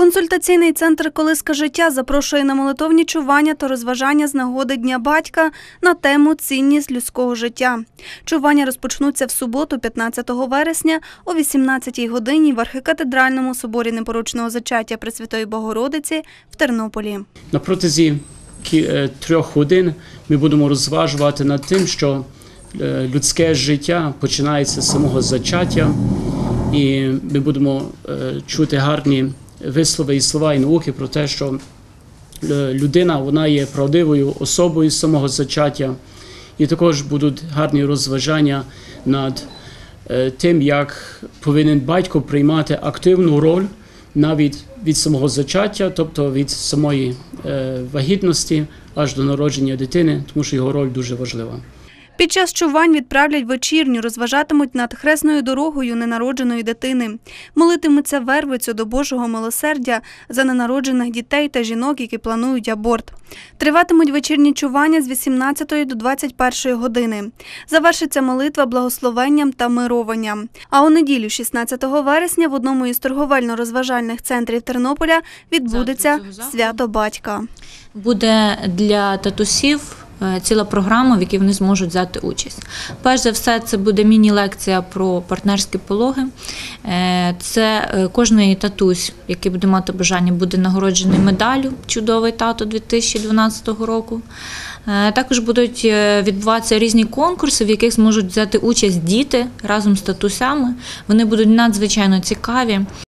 Консультаційний центр «Колиска життя» запрошує на молитовні чування та розважання з нагоди Дня батька на тему «Цінність людського життя». Чування розпочнуться в суботу, 15 вересня, о 18-й годині в Архікатедральному соборі Непорочного Зачаття Пресвятої Богородиці в Тернополі. На протязі 3 годин ми будемо розважувати над тим, що людське життя починається з самого зачаття, і ми будемо чути гарні вислови і слова і науки про те, що людина, вона є правдивою особою з самого зачаття. І також будуть гарні розважання над тим, як повинен батько приймати активну роль навіть від самого зачаття, тобто від самої вагітності аж до народження дитини, тому що його роль дуже важлива. Під час чувань відправлять вечірню, розважатимуть над хресною дорогою ненародженої дитини. Молитимуться Вервицю до Божого милосердя за ненароджених дітей та жінок, які планують аборт. Триватимуть вечірні чування з 18 до 21 години. Завершиться молитва благословенням та мированням. А у неділю, 16 вересня, в одному із торговельно-розважальних центрів Тернополя відбудеться свято батька. Буде для татусів ціла програма, в якій вони зможуть взяти участь. Перш за все, це буде міні-лекція про партнерські пологи. Це кожний татусь, який буде мати бажання, буде нагороджений медаллю «Чудовий тато» 2012 року. Також будуть відбуватися різні конкурси, в яких зможуть взяти участь діти разом з татусями. Вони будуть надзвичайно цікаві.